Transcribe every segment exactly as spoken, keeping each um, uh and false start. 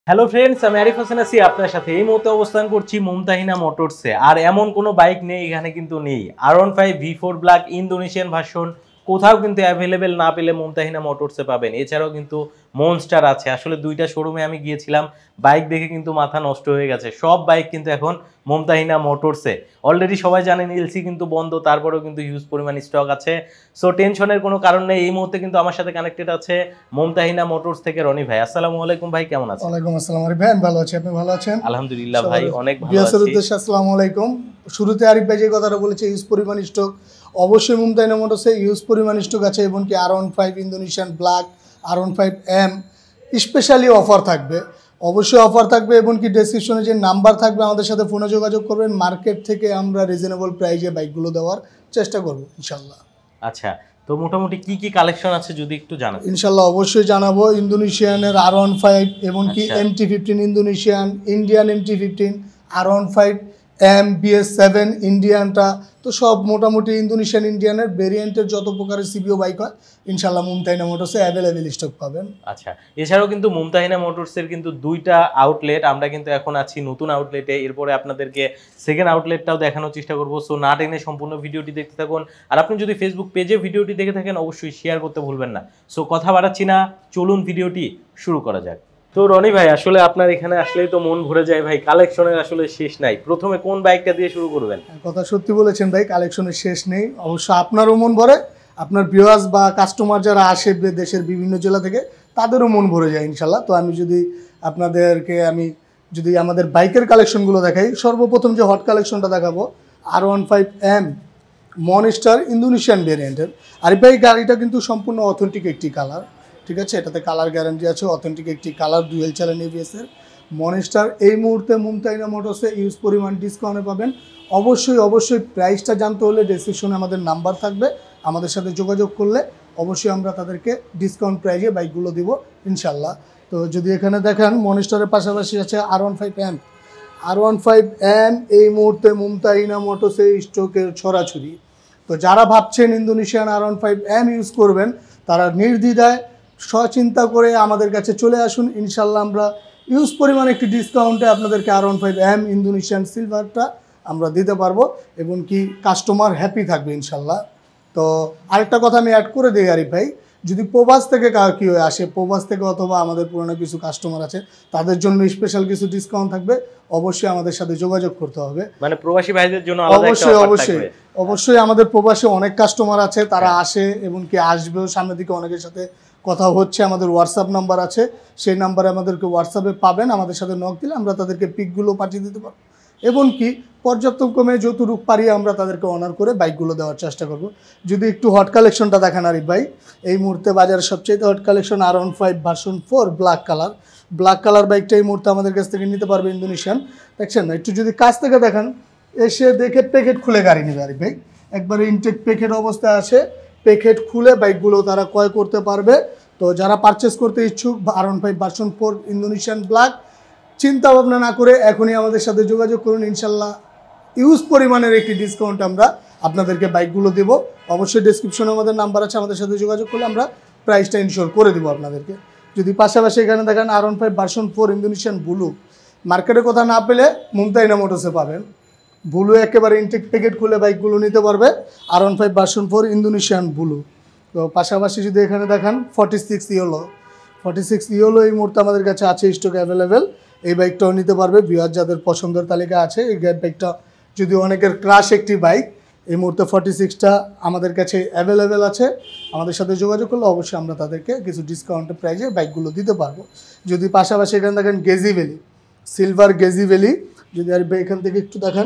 Hello friends, আমি আরিফ হোসেন আছি আপনার সাথে। এই মুহূর্তে অবস্থান করছি মুমতাহিনা মোটরসে। আর এমন কোনো বাইক নেই এখানে কিন্তু নেই। R one five V four black Indonesian version কোথাও কিন্তু অ্যাভেলেবেল না পেলে মুমতাহিনা মোটরসে পাবেন। এছাড়াও কিন্তু মনস্টার আছে। আসলে দুইটা শোরুমে আমি গিয়েছিলাম, বাইক দেখে কিন্তু মাথা নষ্ট হয়ে গেছে। সব বাইক কিন্তু এখন মুমতাহিনা মোটরসে। অলরেডি সবাই জানেন এলসি কিন্তু বন্ধ, তারপরেও কিন্তু হিউজ পরিমাণ স্টক আছে। সো টেনশনের কোনো কারণ নেই। এই মুহূর্তে কিন্তু আমার সাথে কানেক্টেড আছে মুমতাহিনা মোটরস থেকে রনি ভাই। আসসালামু আলাইকুম ভাই, কেমন আছেন? ওয়ালাইকুম আসসালাম আরিফ ভাই, আমি ভালো আছি। আপনি ভালো আছেন? আলহামদুলিল্লাহ ভাই, অনেক ভালো বিয়াসের আছি। উদ্দেশ্যে আসসালামু আলাইকুম। শুরুতে আরিফ ভাই যে কথাটা বলেছে, ইউজ পরিমাণ স্টক অবশ্যই মুমতাহিনা মোটরসে ইউজ পরিমাণ স্টক আছে, এবং কি R one five Indonesian black, R one five M specially offer থাকবে, অবশ্যই অফার থাকবে। এবং কি ডেসক্রিপশনে যে নাম্বার থাকবে আমাদের সাথে ফোনে যোগাযোগ করবেন। মার্কেট থেকে আমরা রিজনেবল প্রাইসে বাইকগুলো দেওয়ার চেষ্টা করবো ইনশাল্লাহ। আচ্ছা, তো মোটামুটি কি কি কালেকশন আছে যদি একটু জানান। ইনশাল্লাহ অবশ্যই জানাবো। ইন্দোনেশিয়ানের আর ওয়ান ফাইভ এবং কি M T fifteen Indonesian, Indian M T fifteen, R one five M B S seven ইন্ডিয়ানটা, তো সব মোটামুটি ইন্দোনেশিয়ান ইন্ডিয়ানের ভেরিয়েন্টের যত প্রকারের সিবিও বাইক হয় ইনশাল্লাহ মুমতাহিনা মোটরসে অ্যাভেলেবেল স্টক পাবেন। আচ্ছা, এছাড়াও কিন্তু মুমতাহিনা মোটরসের কিন্তু দুইটা আউটলেট, আমরা কিন্তু এখন আছি নতুন আউটলেটে। এরপরে আপনাদেরকে সেকেন্ড আউটলেটটাও দেখানোর চেষ্টা করবো। সো না টেনে সম্পূর্ণ ভিডিওটি দেখতে থাকুন। আর আপনি যদি ফেসবুক পেজে ভিডিওটি দেখে থাকেন অবশ্যই শেয়ার করতে ভুলবেন না। সো কথা বাড়াচ্ছি না, চলুন ভিডিওটি শুরু করা যাক। তো রনি ভাই, আসলে আপনার এখানে আসলেই তো মন ভরে যায় ভাই, কালেকশনের আসলে শেষ নাই। প্রথমে কোন বাইকটা দিয়ে শুরু করবেন? কথা সত্যি বলেছেন ভাই, কালেকশনের শেষ নেই। অবশ্য আপনারও মন ভরে, আপনার ভিউয়ার্স বা কাস্টমার যারা আসে দেশের বিভিন্ন জেলা থেকে তাদেরও মন ভরে যায় ইনশাল্লাহ। তো আমি যদি আপনাদেরকে আমি যদি আমাদের বাইকের কালেকশনগুলো দেখাই, সর্বপ্রথম যে হট কালেকশনটা দেখাবো আর one five M monster Indonesian ভেরিয়েন্টের। আর এই গাড়িটা কিন্তু সম্পূর্ণ অথেন্টিক একটি কালার, ঠিক আছে, এটাতে কালার গ্যারান্টি আছে, অথেন্টিক একটি কালার, ডুয়েল চ্যানেল এবিএসের মনস্টার। এই মুহূর্তে মুমতাহিনা মোটরসে ইউজ পরিমাণ ডিসকাউন্টে পাবেন। অবশ্যই অবশ্যই প্রাইসটা জানতে হলে ডেসক্রিপশনে আমাদের নাম্বার থাকবে, আমাদের সাথে যোগাযোগ করলে অবশ্যই আমরা তাদেরকে ডিসকাউন্ট প্রাইসে বাইকগুলো দিব ইনশাল্লাহ। তো যদি এখানে দেখেন মনস্টারের পাশাপাশি আছে R one five M. R one five M এই মুহূর্তে মুমতাহিনা মোটরসে স্টকের ছড়াছড়ি। তো যারা ভাবছেন Indonesian R one five M use করবেন তারা নির্দ্বিধায় সচিন্তা করে আমাদের কাছে চলে আসুন। ইনশাল্লাহ আমরা ইউজ পরিমাণ একটি ডিসকাউন্টে আপনাদেরকে R one five M Indonesian সিলভারটা আমরা দিতে পারবো, এবং কি কাস্টমার হ্যাপি থাকবে ইনশাল্লাহ। তো আরেকটা কথা আমি অ্যাড করে দিই আরিফ ভাই, যদি প্রবাস থেকে কি হয়ে আসে, প্রবাস থেকে অথবা আমাদের পুরনো কিছু কাস্টমার আছে তাদের জন্য স্পেশাল কিছু ডিসকাউন্ট থাকবে, অবশ্যই আমাদের সাথে যোগাযোগ করতে হবে। মানে প্রবাসী ভাইদের জন্য অবশ্যই অবশ্যই অবশ্যই আমাদের প্রবাসে অনেক কাস্টমার আছে, তারা আসে এবং কি আসবেও। সামনের দিকে অনেকের সাথে কথা হচ্ছে, আমাদের হোয়াটসঅ্যাপ নাম্বার আছে, সেই নাম্বারে আমাদেরকে হোয়াটসঅ্যাপে পাবেন। আমাদের সাথে নক দিলে আমরা তাদেরকে পিকগুলো পাঠিয়ে দিতে পারবো, এবং কি পর্যাপ্ত কমে যতটুকু পারি আমরা তাদেরকে অনার করে বাইকগুলো দেওয়ার চেষ্টা করব। যদি একটু হট কালেকশনটা দেখান আরিফ ভাই, এই মুহূর্তে বাজারের সবচেয়ে hot collection R one five version four black colour. Black colour বাইকটা এই মুহূর্তে আমাদের কাছ থেকে নিতে পারবে ইন্দোনেশিয়ান। দেখছেন না, একটু যদি কাছ থেকে দেখান, এসে দেখে প্যাকেট খুলে গাড়ি নেবে আরিফ ভাই, একবারে ইনটেক প্যাকেট অবস্থায় আসে, প্যাকেট খুলে বাইকগুলো তারা ক্রয় করতে পারবে। তো যারা পারচেস করতে ইচ্ছুক R one five version four Indonesian black, চিন্তা ভাবনা না করে এখনই আমাদের সাথে যোগাযোগ করুন। ইনশাল্লাহ ইউজ পরিমাণের একটি ডিসকাউন্ট আমরা আপনাদেরকে বাইকগুলো দেব। অবশ্যই ডেসক্রিপশনে আমাদের নাম্বার আছে, আমাদের সাথে যোগাযোগ করলে আমরা প্রাইসটা ইনশিওর করে দেবো আপনাদেরকে। যদি পাশাপাশি এখানে দেখেন R one five version four Indonesian blue, মার্কেটে কোথাও না পেলে মুমতাহিনা মোটরসে পাবেন। ব্লু একেবারে ইনটেক প্যাকেট খুলে বাইকগুলো নিতে পারবে, R one five version four Indonesian blue. তো পাশাপাশি যদি এখানে দেখেন forty six yellow, forty six yellow এই মুহূর্তে আমাদের কাছে আছে স্টক অ্যাভেলেবেল। এই বাইকটাও নিতে পারবে, ভিউয়ার যাদের পছন্দের তালিকা আছে। এই বাইকটা যদি অনেকের ক্রাশ একটি বাইক, এই মুহূর্তে ফর্টি সিক্সটা আমাদের কাছে অ্যাভেলেবেল আছে। আমাদের সাথে যোগাযোগ করলে অবশ্যই আমরা তাদেরকে কিছু ডিসকাউন্টের প্রাইজে বাইকগুলো দিতে পারবো। যদি পাশাপাশি এখানে দেখেন গেজি ভ্যালি, সিলভার গেজি ভ্যালি, যদি আর এখান থেকে একটু দেখেন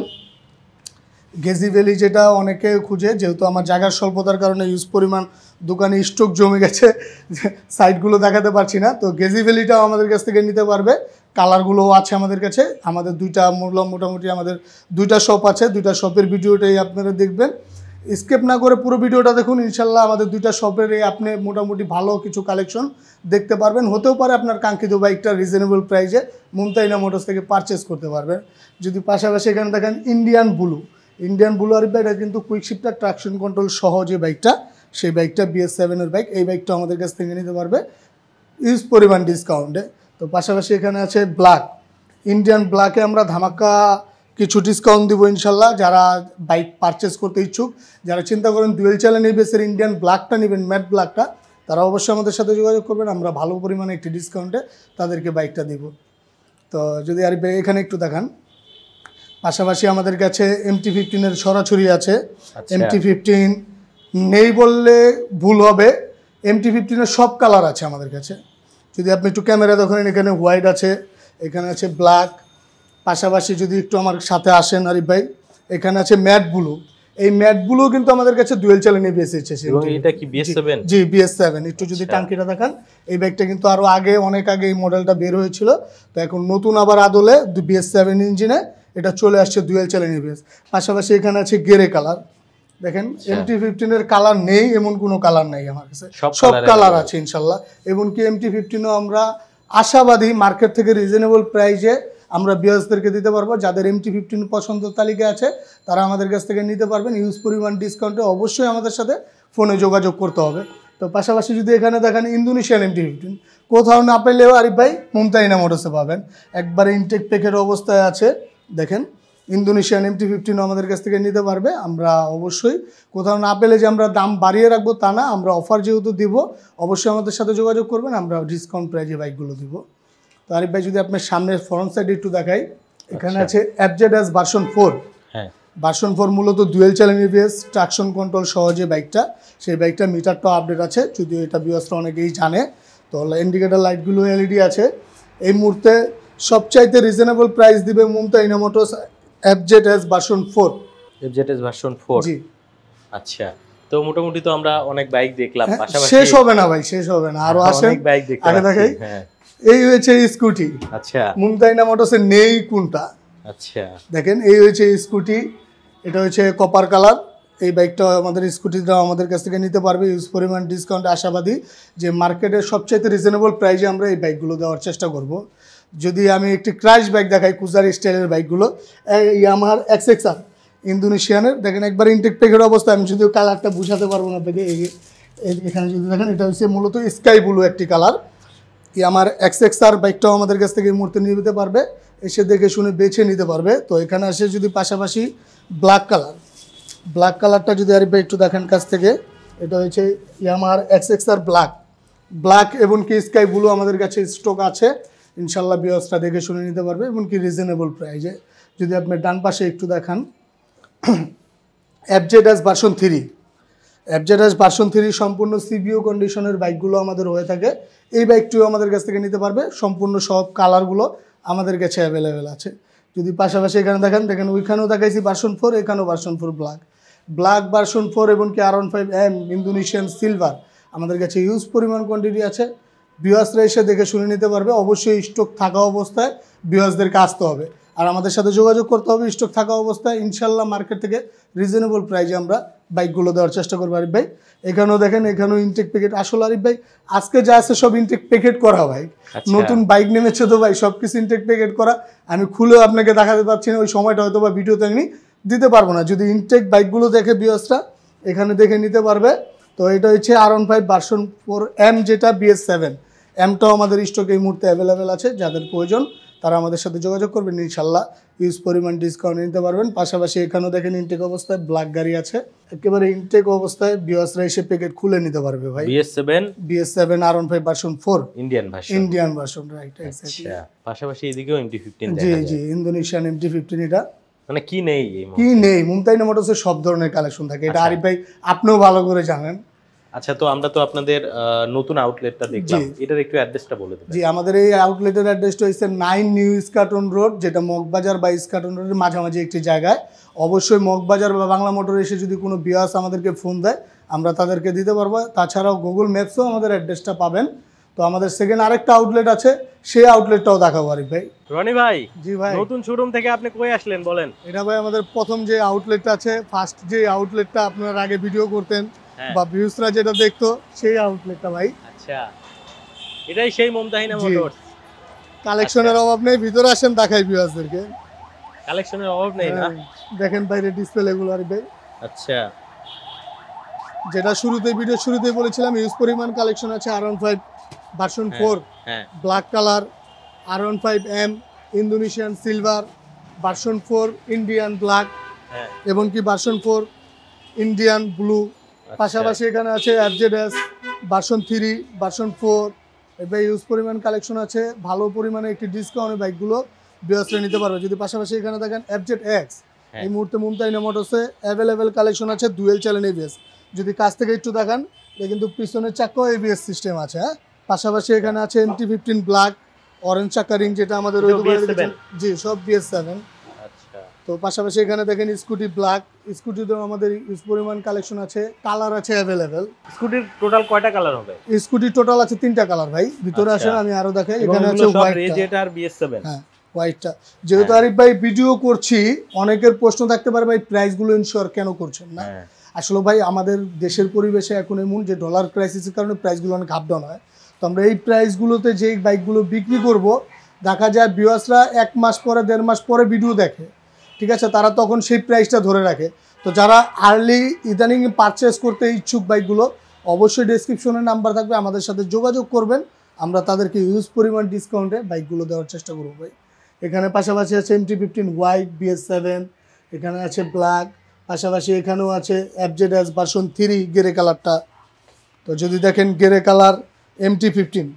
গেজি ভ্যালি, যেটা অনেকে খুঁজে, যেহেতু আমার জায়গার স্বল্পতার কারণে ইউজ পরিমাণ দোকানে স্টক জমে গেছে, সাইটগুলো দেখাতে পারছি না। তো গেজি ভ্যালিটাও আমাদের কাছ থেকে নিতে পারবে, কালারগুলোও আছে আমাদের কাছে। আমাদের দুইটা মূল্য মোটামুটি আমাদের দুইটা শপ আছে, দুইটা শপের ভিডিওটাই আপনারা দেখবেন, স্কিপ না করে পুরো ভিডিওটা দেখুন। ইনশাল্লাহ আমাদের দুইটা শপের আপনি মোটামুটি ভালো কিছু কালেকশন দেখতে পারবেন। হতেও পারে আপনার কাঙ্ক্ষিত বাইকটা রিজনেবল প্রাইসে মুমতাহিনা মোটরস থেকে পারচেস করতে পারবেন। যদি পাশাপাশি এখানে দেখেন ইন্ডিয়ান ব্লু, ইন্ডিয়ান ব্লু আর বাইকটা কিন্তু কুইক শিফটার ট্রাকশন কন্ট্রোল সহ যে বাইকটা, সেই বাইকটা বি এস সেভেনের বাইক। এই বাইকটা আমাদের কাছ থেকে নিতে পারবে ইউজ পরিমাণ ডিসকাউন্টে। তো পাশাপাশি এখানে আছে ব্ল্যাক, ইন্ডিয়ান ব্ল্যাকে আমরা ধামাকা কিছু ডিসকাউন্ট দিব ইনশাল্লাহ। যারা বাইক পারচেস করতে ইচ্ছুক, যারা চিন্তা করেন ডুয়েল চ্যানেল এবিএসের ইন্ডিয়ান ব্ল্যাকটা নেবেন, ম্যাট ব্ল্যাকটা, তারা অবশ্যই আমাদের সাথে যোগাযোগ করবেন, আমরা ভালো পরিমাণে একটি ডিসকাউন্টে তাদেরকে বাইকটা দিব। তো যদি আর এখানে একটু দেখান, পাশাপাশি আমাদের কাছে এম টি ফিফটিনের সরাসরি আছে। এম টি ফিফটিন নেই বললে ভুল হবে, এম টি ফিফটিনের সব কালার আছে আমাদের কাছে। যদি আপনি একটু ক্যামেরা দেখেন, এখানে হোয়াইট আছে, এখানে আছে ব্ল্যাক, পাশাপাশি যদি একটু আমার সাথে আসেন আরিফ ভাই, এখানে আছে ম্যাট ব্লু। এই ম্যাট ব্লু কিন্তু আমাদের কাছে ডুয়েল চ্যানেল এবিএস এসেছে। এবং এটা কি বি এস সেভেন? জি, বি এস সেভেন। একটু যদি টাঙ্কিটা দেখান, এই বাইকটা কিন্তু আরো আগে, অনেক আগে এই মডেলটা বের হয়েছিল, তো এখন নতুন আবার আদলে বি এস সেভেন ইঞ্জিনে এটা চলে আসছে ডুয়েল চ্যানেল এবিএস। পাশাপাশি এখানে আছে গ্রে কালার, দেখেন এম টি ফিফটিনের কালার নেই এমন কোনো কালার নেই আমার কাছে, সব কালার আছে ইনশাল্লাহ। এমনকি এম টি ফিফটিনও আমরা আশাবাদী মার্কেট থেকে রিজনেবল প্রাইসে আমরা বিয়ার্সদেরকে দিতে পারবো। যাদের এম টি ফিফটিন পছন্দ তালিকা আছে তারা আমাদের কাছ থেকে নিতে পারবেন ইউজ পরিমাণ ডিসকাউন্টে। অবশ্যই আমাদের সাথে ফোনে যোগাযোগ করতে হবে। তো পাশাপাশি যদি এখানে দেখেন ইন্দোনেশিয়ান এম টি ফিফটিন, কোথাও না পেলেও আরিফ ভাই মুমতাহিনা মোটরসে পাবেন, একবারে ইনটেক প্যাকেট অবস্থায় আছে। দেখেন ইন্দোনেশিয়ান এম টি ফিফটিনও আমাদের কাছ থেকে নিতে পারবে। আমরা অবশ্যই কোথাও না পেলে যে আমরা দাম বাড়িয়ে রাখবো তা না, আমরা অফার যেহেতু দিব অবশ্যই আমাদের সাথে যোগাযোগ করবেন, আমরা ডিসকাউন্ট প্রাইজে বাইকগুলো দিব। তো আরিফ ভাই যদি আপনার সামনের ফ্রন্ট সাইড একটু দেখাই, এখানে আছে F Z S version four. হ্যাঁ, ভার্সন ফোর মূলত dual channel ABS, traction control সহজে বাইকটা, সেই বাইকটা মিটারটাও আপডেট আছে, যদিও এটা ভিউয়ার্সরা অনেকেই জানে। তো ইন্ডিকেটার লাইটগুলো এলইডি আছে। এই মুহূর্তে সবচাইতে রিজনেবল প্রাইস দিবে Mumtahina motors F Z S version four. F Z S version four, জি। আচ্ছা, তো মোটামুটি তো আমরা অনেক বাইক দেখলাম, পাশাপাশি শেষ হবে না ভাই, শেষ হবে না, আরো আসেন, অনেক বাইক দেখতে আগে দেখাই। হ্যাঁ, এই হয়েছে স্কুটি। আচ্ছা, মুমতাহিনা মোটরসে নেই কোনটা, আচ্ছা দেখেন এই হয়েছে স্কুটি, এটা হচ্ছে কপার কালার। এই বাইকটা আমাদের স্কুটিটাও আমাদের কাছ থেকে নিতে পারবে ইউজ পরিমাণ ডিসকাউন্ট আশাবাদী যে মার্কেটের সবচাইতে রিজনেবল প্রাইসে আমরা এই বাইকগুলো দেওয়ার চেষ্টা করব। যদি আমি একটি ক্রাশ বাইক দেখাই, কুজার স্টাইলের বাইকগুলো, ইয়ামাহার এক্স এক্স আর ইন্দোনেশিয়ানের, দেখেন একবার ইনটেক প্যাকেট অবস্থা। আমি যদি কালারটা বুঝাতে পারবো না আপনাকে, এখানে যদি দেখেন এটা হচ্ছে মূলত স্কাই ব্লু একটি কালার। ইয়ামাহার এক্স এক্স আর বাইকটাও আমাদের কাছ থেকে এই মুহূর্তে নিয়ে নিতে পারবে, এসে দেখে শুনে বেছে নিতে পারবে। তো এখানে আসে যদি পাশাপাশি ব্ল্যাক কালার, ব্ল্যাক কালারটা যদি আরিফ ভাই একটু দেখেন কাছ থেকে, এটা হচ্ছে ইয়ামাহার X X R black, black এবং কি স্কাই ব্লু আমাদের কাছে স্টক আছে ইনশাল্লাহ। বিয়সটা দেখে শুনে নিতে পারবে এবং কি রিজনেবল প্রাইসে। যদি আপনি ডান পাশে একটু দেখান, F Z S version three, F Z S version three সম্পূর্ণ সিবিও কন্ডিশনের বাইকগুলো আমাদের হয়ে থাকে। এই বাইকটিও আমাদের কাছ থেকে নিতে পারবে, সম্পূর্ণ সব কালারগুলো আমাদের কাছে অ্যাভেলেবেল আছে। যদি পাশাপাশি এখানে দেখেন, দেখেন ওইখানেও দেখাইছি ভার্সন ফোর, এখানেও version four black, black version four এবং কি R one five M Indonesian silver আমাদের কাছে ইউজ পরিমাণ কোয়ান্টিটি আছে। ভিউয়ার্সরা এসে দেখে শুনে নিতে পারবে। অবশ্যই স্টক থাকা অবস্থায় ভিউয়ার্সদেরকে আসতে হবে আর আমাদের সাথে যোগাযোগ করতে হবে স্টক থাকা অবস্থায়। ইনশাল্লাহ মার্কেট থেকে রিজনেবল প্রাইসে আমরা বাইকগুলো দেওয়ার চেষ্টা করবো আরিফ ভাই। এখানেও দেখেন, এখানেও ইনটেক প্যাকেট। আসলে আরিফ ভাই আজকে যা আছে সব ইনটেক প্যাকেট করা ভাই, নতুন বাইক নেমেছে তো ভাই, সব কিছু ইনটেক প্যাকেট করা। আমি খুলেও আপনাকে দেখাতে পারছি না, ওই সময়টা হয়তো বা ভিডিওতে আমি দিতে পারবো না। যদি ইনটেক বাইকগুলো দেখে ভিউয়ার্সরা এখানে দেখে নিতে পারবে। তো এটা হচ্ছে R one five version four M, যেটা বি এস সেভেন, এমটাও আমাদের স্টকে এই মুহূর্তে অ্যাভেলেবেল আছে। যাদের প্রয়োজন তারা আমাদের সাথে যোগাযোগ করবেন, ইনশাল্লাহ ইউজ পরিমাণ ডিসকাউন্ট নিতে পারবেন। পাশাপাশি এখানেও দেখেন ইনটেক অবস্থায় ব্ল্যাক গাড়ি আছে, একেবারে ইনটেক অবস্থায় ভিউয়ার্সরা এসে প্যাকেট খুলে নিতে পারবে ভাই। B S seven B S seven R one five version four Indian version, Indian version, right, exactly. পাশাপাশি এদিকেও এম টি ফিফটিন দেখা জি যায়। জি, ইন্দোনেশিয়ান এম টি ফিফটিন, এটা মানে কি নেই, কি নেই, মুমতাহিনা মোটরসের সব ধরনের কালেকশন থাকে। এটা আরিফ ভাই আপনিও ভালো করে জানেন। আচ্ছা, তো আমরা তো আপনাদের নতুন আউটলেটটা দেখলাম, এটার একটু অ্যাড্রেসটা বলে দেবেন। জি, আমাদের এই আউটলেটের অ্যাড্রেসটা হচ্ছে নাইন নিউ ইস্কাটন রোড, যেটা মগবাজার বা ইস্কাটন রোডের মাঝামাঝি একটি জায়গায়। অবশ্যই মগবাজার বা বাংলা মোটর এসে যদি কোনো ভিউয়ার্স আমাদেরকে ফোন দেয় আমরা তাদেরকে দিতে পারবো। তাছাড়াও গুগল ম্যাপসেও আমাদের অ্যাড্রেসটা পাবেন। তো আমাদের সেকেন্ড আরেকটা আউটলেট আছে, সেই আউটলেটটাও দেখাবো আরিফ ভাই। রনি ভাই, জি ভাই, নতুন শোরুম থেকে আপনি কই আসলেন বলেন। এটা ভাই আমাদের প্রথম যে আউটলেটটা আছে, ফার্স্ট যে আউটলেটটা আপনারা আগে ভিডিও করতেন বা ভিউসরা যেটা দেখতো, সেই আউটলেটটা ভাই। আচ্ছা, এটাই সেই মুমতাহিনা মোটরস। কালেকশনের অভাব নেই, ভিতরে আসেন দেখাই ভিউয়ার্সদেরকে। কালেকশনের অভাব নেই না, দেখেন বাইরে ডিসপ্লে গুলো আরিফ ভাই। আচ্ছা, যেটা শুরুতে ভিডিও শুরুতেই বলেছিলাম, ইউজ পরিমাণ কালেকশন আছে R one five version four, black colour, R one five M Indonesian silver, version four Indian black, হ্যাঁ এবং কি ভার্সন ফোর ইন্ডিয়ান ব্লু। পাশাপাশি এখানে আছে F Z S version three, version four. এবার ইউজ পরিমাণ কালেকশন আছে, ভালো পরিমাণে একটি ডিসকাউন্টে বাইকগুলো বিয়াসরা নিতে পারবে। যদি পাশাপাশি এখানে দেখেন এফ জেড এক্স, এই মুহূর্তে মুমতাহিনা মোটরসে অ্যাভেলেবেল কালেকশন আছে ডুয়েল চ্যানেল এবিএস। যদি কাছ থেকে একটু দেখান, এটা কিন্তু পিছনের চাকাও এবিএস সিস্টেম আছে। হ্যাঁ, পাশাপাশি এখানে আছে M T fifteen black, orange চাকা রিং, যেটা আমাদের ওই দোকানে, জি সব বি এস সেভেন। তো পাশাপাশি এখানে দেখেন স্কুটি ব্ল্যাক, স্কুটিতেও আমাদের ইউজ পরিমাণ কালেকশন আছে, কালার আছে অ্যাভেলেবেল। স্কুটির টোটাল কয়টা কালার হবে? স্কুটি টোটাল আছে তিনটা কালার ভাই। ভিতরে আসেন আমি আরো দেখাই। এখানে আছে হোয়াইট, রেড এটা আর বি এস সেভেন। হ্যাঁ হোয়াইটটা। যেহেতু আরিফ ভাই ভিডিও করছি, অনেকের প্রশ্ন থাকতে পারে ভাই প্রাইসগুলো ইনশিওর কেন করছেন না। আসলে ভাই আমাদের দেশের পরিবেশে এখন এমন যে ডলার ক্রাইসিসের কারণে প্রাইসগুলো অনেক আপ ডাউন হয়। তো আমরা এই প্রাইসগুলোতে যেই বাইকগুলো বিক্রি করব, দেখা যায় ভিউয়ার্সরা এক মাস পরে দেড় মাস পরে ভিডিও দেখে, ঠিক আছে, তারা তখন সেই প্রাইসটা ধরে রাখে। তো যারা আর্লি ইদানিং পারচেস করতে ইচ্ছুক বাইকগুলো, অবশ্যই ডেসক্রিপশনে নাম্বার থাকবে, আমাদের সাথে যোগাযোগ করবেন, আমরা তাদেরকে ইউজ পরিমাণ ডিসকাউন্টে বাইকগুলো দেওয়ার চেষ্টা করবো ভাই। এখানে পাশাপাশি আছে M T fifteen white B S seven, এখানে আছে ব্ল্যাক, পাশাপাশি এখানেও আছে F Z S version three grey কালারটা। তো যদি দেখেন grey colour M T fifteen,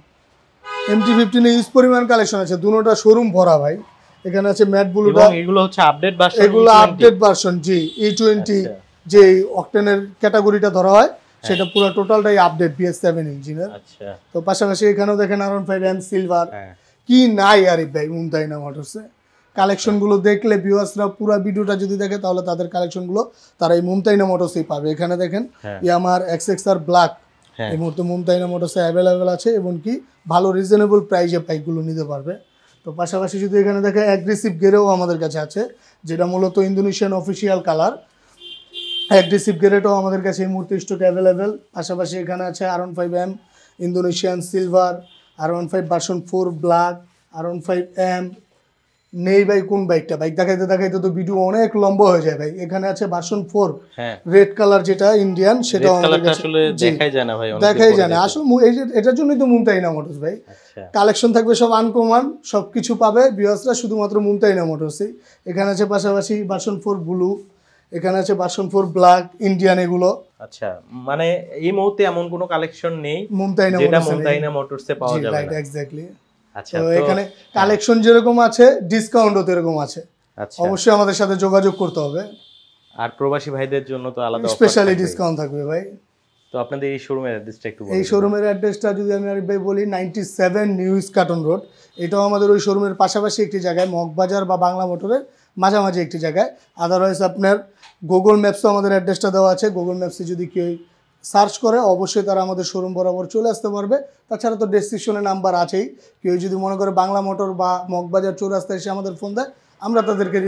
M T ফিফটিনে ইউজ পরিমাণ কালেকশন আছে, দুটোটা শোরুম ভরা ভাই। এখানে আছে ম্যাট ব্লুটা, এগুলো হচ্ছে আপডেট ভার্সন, এগুলো আপডেট ভার্সন, জি ই টোয়েন্টি যে অকটেনের ক্যাটাগরিটা ধরা হয়, সেটা পুরো টোটালটাই আপডেট বি এস সেভেন ইঞ্জিনের। আচ্ছা, তো পাশাপাশি এখানেও দেখেন R one five M silver. কি নাই আরিফ ভাই মুমতাহিনা মোটরসে কালেকশনগুলো দেখলে ভিউয়ার্সরা পুরো ভিডিওটা যদি দেখে, তাহলে তাদের কালেকশনগুলো তারা এই মুমতাহিনা মোটরসেই পাবে। এখানে দেখেন ইয়ামার এক্স এক্স আর ব্ল্যাক এই মুহূর্তে মুমতাহিনা মোটরসে অ্যাভেলেবেল আছে, এবং কি ভালো রিজনেবল প্রাইসে বাইকগুলো নিতে পারবে। তো পাশাপাশি যদি এখানে দেখে অ্যাগ্রেসিভ গেরেও আমাদের কাছে আছে, যেটা মূলত ইন্দোনেশিয়ান অফিসিয়াল কালার। অ্যাগ্রেসিভ গেরেটাও আমাদের কাছে এই মুহূর্তে স্টক অ্যাভেলেবেল। পাশাপাশি এখানে আছে R one five M Indonesian silver, R one five version four black, R one five M নেই ভাই কোন বাইকটা, বাইক দেখাইতে দেখাইতে তো ভিডিও অনেক লম্বা হয়ে যায় ভাই। এখানে আছে ভার্সন ফোর রেড কালার, যেটা ইন্ডিয়ান, সেটাও আমাদের কাছে দেখাই যায় না ভাই, দেখাই যায় না আসলে। এটার জন্যই তো মুমতাহিনা মোটরস ভাই, কালেকশন থাকবে সব আনকমন, সব কিছু পাবে ভিউয়ার্সরা শুধুমাত্র মুমতাহিনা মোটরসেই। এখানে আছে পাশাপাশি ভার্সন ফোর ব্লু, এখানে আছে ভার্সন ফোর ব্ল্যাক ইন্ডিয়ান এগুলো। আচ্ছা, মানে এই মুহূর্তে এমন কোনো কালেকশন নেই মুমতাহিনা যেটা মুমতাহিনা মোটরসে পাওয়া যাবে না। Right, exactly. আচ্ছা, তো এখানে কালেকশন যেরকম আছে, ডিসকাউন্টও এরকম আছে। আচ্ছা, অবশ্যই আমাদের সাথে যোগাযোগ করতে হবে। আর প্রবাসী ভাইদের জন্য তো আলাদা স্পেশালি ডিসকাউন্ট থাকবে ভাই। তো আপনাদের এই শোরুমের অ্যাড্রেসটা একটু বলুন। এই শোরুমের অ্যাড্রেসটা যদি আমি আরিফ ভাই বলি, ninety seven new Eskaton road. এটাও আমাদের ওই শোরুমের পাশাপাশি একটি জায়গায়, মগবাজার বা বাংলা মোটরের মাঝামাঝি একটি জায়গায়। আদারওয়াইজ আপনার গুগল ম্যাপসও আমাদের অ্যাড্রেসটা দেওয়া আছে। গুগল ম্যাপসে যদি কেউ সার্চ করে, অবশ্যই তারা আমাদের শোরুম বরাবর চলে আসতে পারবে। তাছাড়া তো ডেসক্রিপশনে নাম্বার আছেই, কেউ যদি মনে করে বাংলা মোটর বা মগবাজার চৌরাস্তায় এসে আমাদের ফোন দেয়, আমরা তাদেরকে